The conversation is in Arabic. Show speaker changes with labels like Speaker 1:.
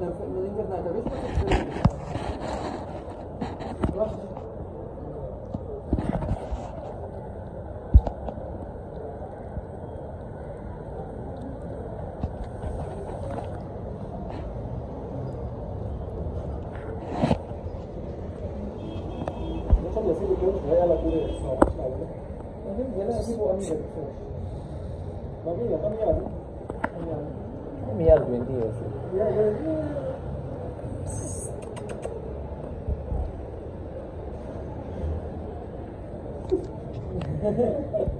Speaker 1: من الانترنت بس يسيب الجو شويه على طول لكن هنا يجيبوا امير
Speaker 2: Miyar 20 years.
Speaker 1: Yeah.